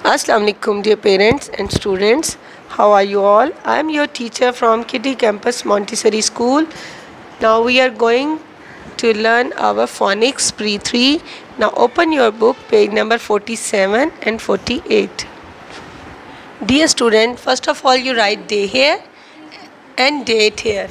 Assalamu alaikum dear parents and students. How are you all? I am your teacher from Kitty Campus Montessori School. Now we are going to learn our phonics pre-3. Now open your book page number 47 and 48. Dear student, first of all you write day here and date here.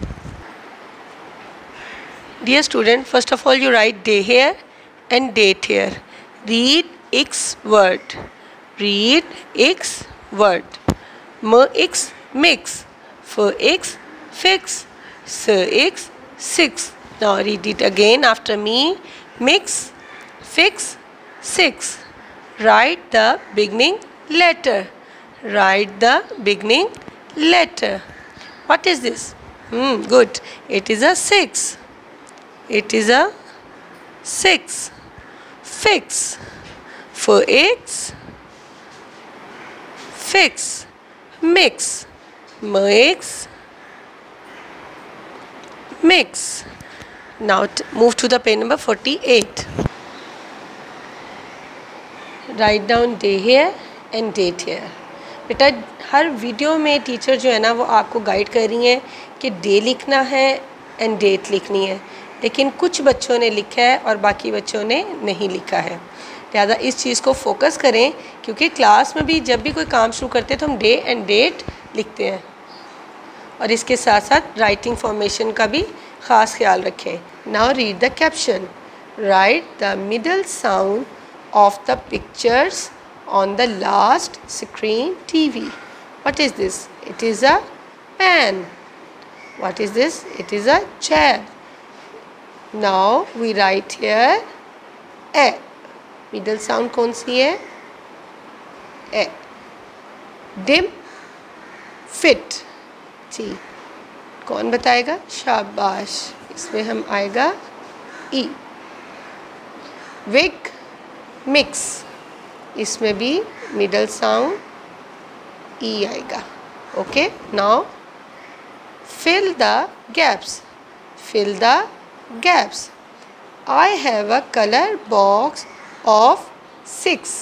Dear student, first of all you write day here and date here. Read X word. Read X word. X mix. X fix. X six. Now read it again after me. Mix, fix, six. Write the beginning letter. Write the beginning letter. What is this? Good. It is a 6. It is a 6. Fix. X. Fix. Mix. Mix. Mix. Now move to the page number 48. Write down day here and date here. बेटा हर video में teacher जो है ना वो आपको guide कर रही हैं कि डे लिखना है एंड डेट लिखनी है, लेकिन कुछ बच्चों ने लिखा है और बाकी बच्चों ने नहीं लिखा है। लिहाजा इस चीज़ को फोकस करें, क्योंकि क्लास में भी जब भी कोई काम शुरू करते हैं तो हम डे एंड डेट लिखते हैं, और इसके साथ साथ राइटिंग फॉर्मेशन का भी ख़ास ख्याल रखें। Now read the caption. Write the middle sound of the pictures on the last screen TV. What is this? It is a pen. What is this? It is a chair. Now we write here A. Middle sound कौन सी है? A. Dim, fit. T. कौन बताएगा? शाबाश. इसमें हम आएगा E. Wig, mix. इसमें भी मिडल साउंड ई आएगा. Okay, now fill the gaps. Fill the gaps. I have a colour box of 6.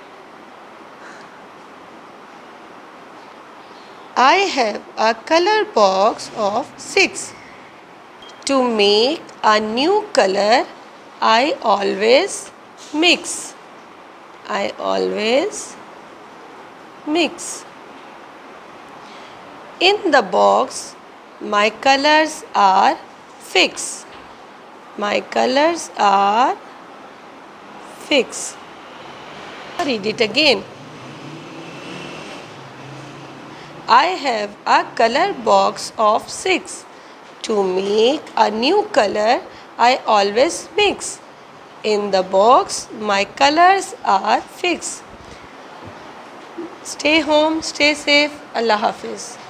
I have a color box of 6. To make a new color, I always mix. I always mix. In the box, my colors are fixed. My colors are fixed. Read it again. I have a color box of 6. To make a new color, I always mix. In the box, my colors are fixed. Stay home, stay safe. Allah Hafiz.